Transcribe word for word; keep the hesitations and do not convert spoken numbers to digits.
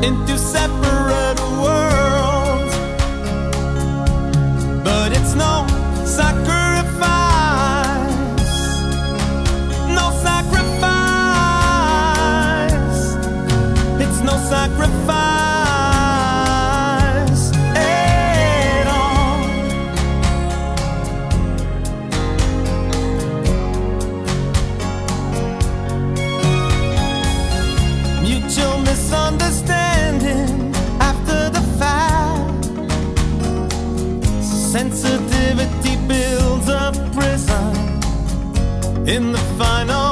into separate worlds. But it's no sacrifice, no sacrifice, it's no sacrifice at all. Mutual misunderstanding after the fact. Sensitivity builds a prison in the final